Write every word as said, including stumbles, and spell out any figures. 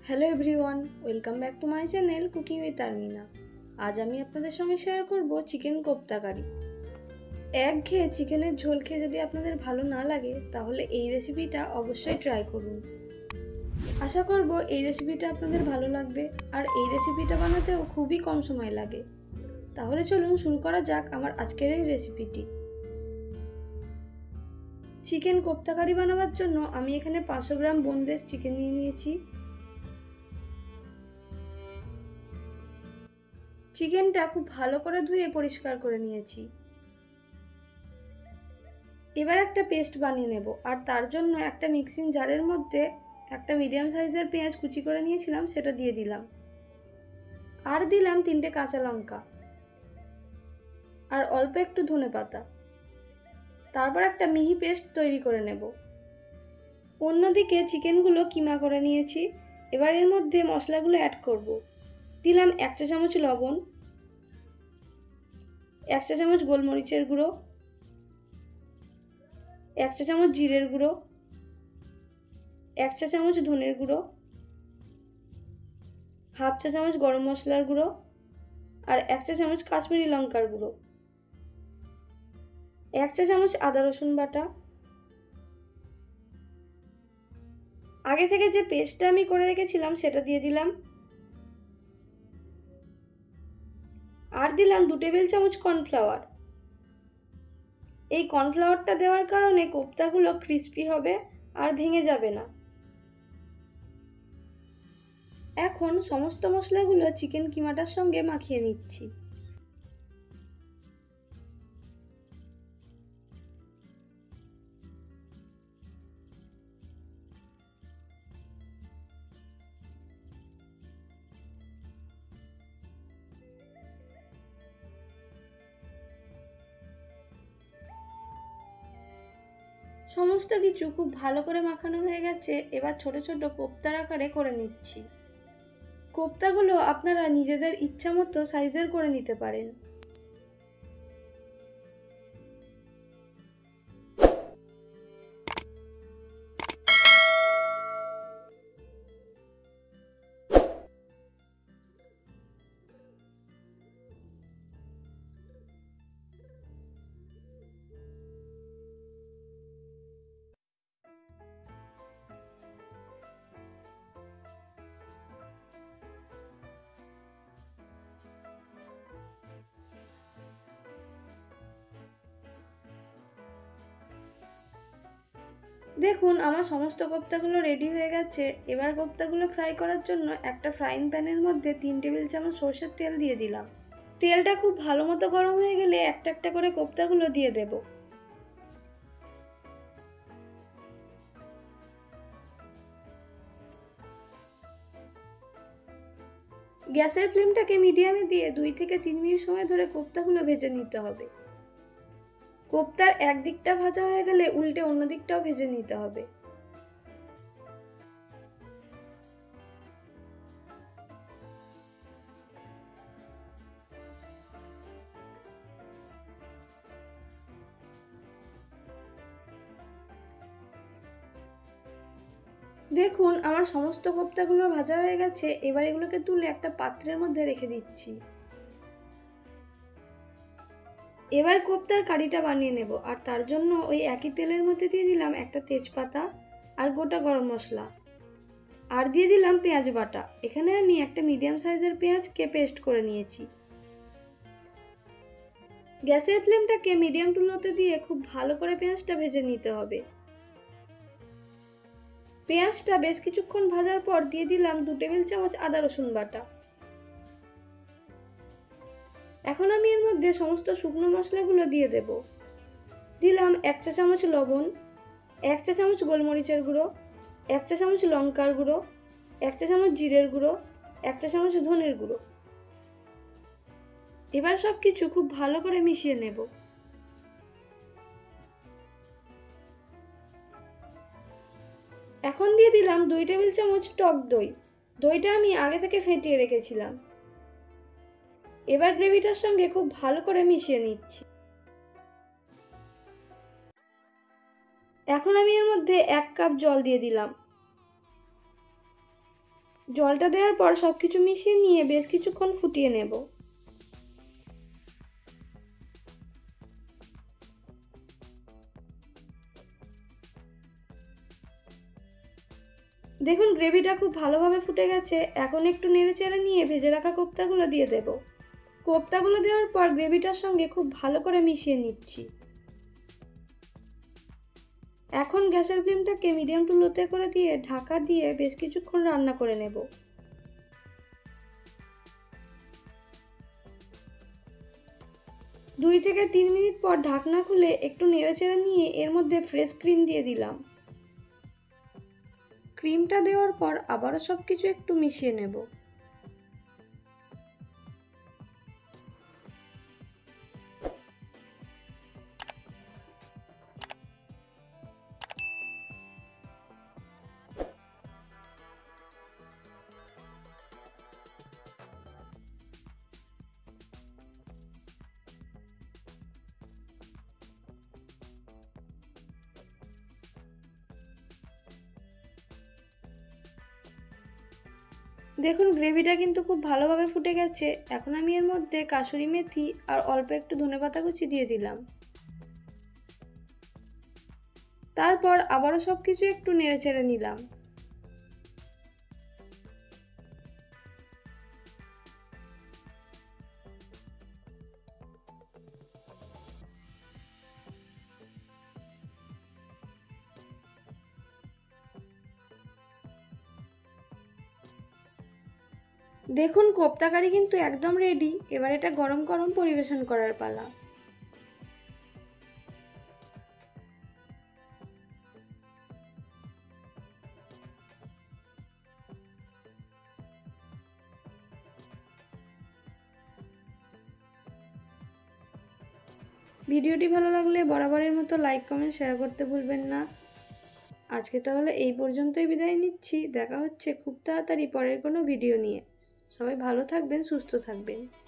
Hello everyone, welcome back to my channel cooking with Armina. আজ আমি আপনাদের সঙ্গে শেয়ার করব চিকেন কোপ্তা কারি। একঘেয়ে চিকেনের ঝোল খেয়ে যদি আপনাদের ভালো না লাগে তাহলে এই রেসিপিটা অবশ্যই ট্রাই করুন। আশা করব এই রেসিপিটা আপনাদের ভালো লাগবে, আর এই রেসিপিটা বানাতেও খুবই কম সময় লাগে। তাহলে চলুন শুরু করা যাক আমার আজকের এই রেসিপিটি। চিকেন কোপ্তা কারি বানাবার জন্য আমি এখানে পাঁচশো গ্রাম বোনলেস চিকেন নিয়ে নিয়েছি। চিকেনটা খুব ভালো করে ধুয়ে পরিষ্কার করে নিয়েছি। এবার একটা পেস্ট বানিয়ে নেব, আর তার জন্য একটা মিক্সিং জারের মধ্যে একটা মিডিয়াম সাইজের পেঁয়াজ কুচি করে নিয়েছিলাম, সেটা দিয়ে দিলাম। আর দিলাম তিনটে কাঁচা লঙ্কা আর অল্প একটু ধনেপাতা। তারপর একটা মিহি পেস্ট তৈরি করে নেব। অন্যদিকে চিকেনগুলো কিমা করে নিয়েছি। এবার এর মধ্যে মশলাগুলো অ্যাড করব। দিলাম এক চা চামচ লবণ, এক চা চামচ গোলমরিচের গুঁড়ো, এক চা চামচ জিরের গুঁড়ো, এক চা চামচ ধনের গুঁড়ো, হাফ চা চামচ গরম মশলার গুঁড়ো আর এক চা চামচ কাশ্মীরি লঙ্কার গুঁড়ো, এক চা চামচ আদা রসুন বাটা। আগে থেকে যে পেস্টটা আমি করে রেখেছিলাম সেটা দিয়ে দিলাম। আর দিলাম দু টেবিল চামচ কর্নফ্লাওয়ার। এই কর্নফ্লাওয়ারটা দেওয়ার কারণে কোপ্তাগুলো ক্রিস্পি হবে আর ভেঙে যাবে না। এখন সমস্ত মশলাগুলো চিকেন কিমাটার সঙ্গে মাখিয়ে নিচ্ছি। সমস্ত কিছু খুব ভালো করে মাখানো হয়ে গেছে। এবার ছোট ছোট কোপ্তার আকারে করে নিচ্ছি। কোপ্তাগুলো আপনারা নিজেদের ইচ্ছা মতো সাইজের করে নিতে পারেন। দেখুন আমার সমস্ত কোপ্তাগুলো রেডি হয়ে গেছে। এবার কোপ্তাগুলো ফ্রাই করার জন্য একটা ফ্রাইং প্যানের মধ্যে তিন টেবিল চামচ সরষের তেল দিয়ে দিলাম। তেলটা খুব ভালো মতো গরম হয়ে গেলে একটা একটা করে কোপ্তাগুলো দিয়ে দেব। গ্যাসের ফ্লেমটাকে মিডিয়ামে দিয়ে দুই থেকে তিন মিনিট সময় ধরে কোপ্তাগুলো ভেজে নিতে হবে। কোপ্তার এক দিকটা ভাজা হয়ে গেলে উল্টে অন্য দিকটাও ভেজে নিতে হবে। দেখুন আমার সমস্ত কোপ্তাগুলো ভাজা হয়ে গেছে। এবার এগুলোকে তুলে একটা পাত্রের মধ্যে রেখে দিচ্ছি। এবার কোপ্তার কারিটা বানিয়ে নেব, আর তার জন্য ওই একই তেলের মধ্যে দিয়ে দিলাম একটা তেজপাতা আর গোটা গরম মশলা, আর দিয়ে দিলাম পেঁয়াজ বাটা। এখানে আমি একটা মিডিয়াম সাইজের পেঁয়াজকে পেস্ট করে নিয়েছি। গ্যাসের ফ্লেমটাকে মিডিয়াম টু লোতে দিয়ে খুব ভালো করে পেঁয়াজটা ভেজে নিতে হবে। পেঁয়াজটা বেশ কিছুক্ষণ ভাজার পর দিয়ে দিলাম দু টেবিল চামচ আদা রসুন বাটা। এখন আমি এর মধ্যে সমস্ত শুকনো মশলাগুলো দিয়ে দেব। দিলাম এক চা চামচ লবণ, এক চা চামচ গোলমরিচের গুঁড়ো, এক চা চামচ লঙ্কার গুঁড়ো, এক চা চামচ জিরের গুঁড়ো, এক চা চামচ ধনের গুঁড়ো। এবার সব কিছু খুব ভালো করে মিশিয়ে নেব। এখন দিয়ে দিলাম দুই টেবিল চামচ টক দই। দইটা আমি আগে থেকে ফেটিয়ে রেখেছিলাম। এবার গ্রেভিটার সঙ্গে খুব ভালো করে মিশিয়ে নিচ্ছি। এখন আমি এর মধ্যে এক কাপ জল দিয়ে দিলাম। জলটা দেওয়ার পর সব কিছু মিশিয়ে নিয়ে বেশ কিছুক্ষণ ফুটিয়ে নেব। দেখুন গ্রেভিটা খুব ভালোভাবে ফুটে গেছে। এখন একটু নেড়েচেড়ে নিয়ে ভেজে রাখা কোপ্তাগুলো দিয়ে দেব। কোপ্তাগুলো দেওয়ার পর গ্রেভিটার সঙ্গে খুব ভালো করে মিশিয়ে নিচ্ছি। এখন গ্যাসের ফ্লেমটাকে মিডিয়াম টু লোতে করে দিয়ে ঢাকা দিয়ে বেশ কিছুক্ষণ রান্না করে নেব। দুই থেকে তিন মিনিট পর ঢাকনা খুলে একটু নেড়েচেড়ে নিয়ে এর মধ্যে ফ্রেশ ক্রিম দিয়ে দিলাম। ক্রিমটা দেওয়ার পর আবারও সব কিছু একটু মিশিয়ে নেব। দেখুন গ্রেভিটা কিন্তু খুব ভালোভাবে ফুটে গেছে। এখন আমি এর মধ্যে কাসুরি মেথি আর অল্প একটু ধনেপাতা কুচি দিয়ে দিলাম। তারপর আবারও সব কিছু একটু নেড়েচেড়ে নিলাম। দেখুন কোপ্তা কারি কিন্তু একদম রেডি। এবার এটা গরম গরম পরিবেশন করার পালা। ভিডিওটি ভালো লাগলে বরাবরের মতো লাইক কমেন্ট শেয়ার করতে ভুলবেন না। আজকে তাহলে এই পর্যন্তই বিদায় নিচ্ছি। দেখা হচ্ছে খুব তাড়াতাড়ি পরের কোনো ভিডিও নিয়ে। সবাই ভালো থাকবেন, সুস্থ থাকবেন।